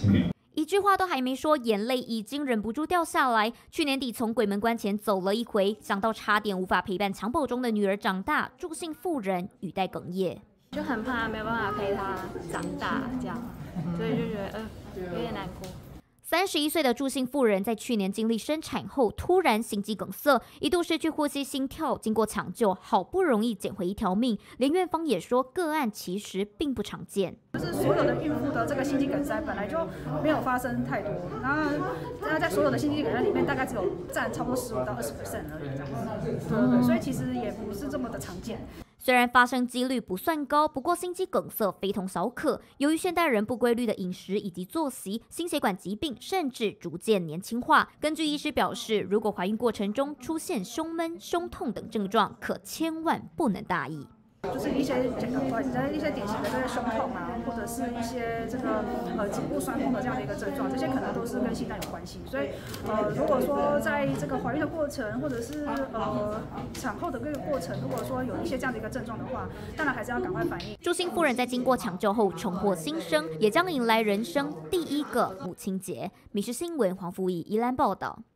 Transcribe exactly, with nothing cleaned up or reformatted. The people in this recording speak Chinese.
青年。 一句话都还没说，眼泪已经忍不住掉下来。去年底从鬼门关前走了一回，想到差点无法陪伴襁褓中的女儿长大，祝姓妇人语带哽咽， 就很怕没有办法陪她长大，这样，所以就觉得呃有点难过。 三十一岁的祝姓妇人在去年经历生产后，突然心肌梗塞，一度失去呼吸、心跳，经过抢救，好不容易捡回一条命。连院方也说，个案其实并不常见。 就是所有的孕妇的这个心肌梗塞本来就没有发生太多，然后那在所有的心肌梗塞里面，大概只有占差不多十五到二十 percent 而已，这样。对对，所以其实也不是这么的常见。 虽然发生几率不算高，不过心肌梗塞非同小可。由于现代人不规律的饮食以及作息，心血管疾病甚至逐渐年轻化。根据医师表示，如果怀孕过程中出现胸闷、胸痛等症状，可千万不能大意。 就是一些这个一些典型的这些胸痛啊，或者是一些这个呃颈部酸痛的这样的一个症状，这些可能都是跟心脏有关系。所以呃，如果说在这个怀孕的过程，或者是呃产后的这个过程，如果说有一些这样的一个症状的话，当然还是要赶快反应。 祝姓夫人在经过抢救后重获新生，也将迎来人生第一个母亲节。《民视新闻》黄福仪宜兰报道。